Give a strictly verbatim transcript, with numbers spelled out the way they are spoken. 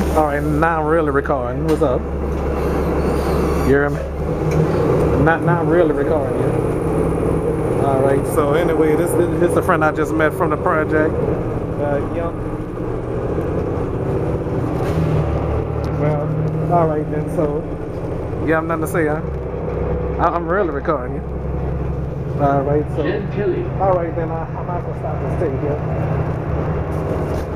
Alright, now I'm really recording. What's up? You hear me? Not, not really recording yet. Alright, so anyway, this, this is a friend I just met from the project. Uh, young. Well, alright then, so you have nothing to say, huh? I, I'm really recording you. Alright, so alright then, I, I might as well stop this tape, yeah.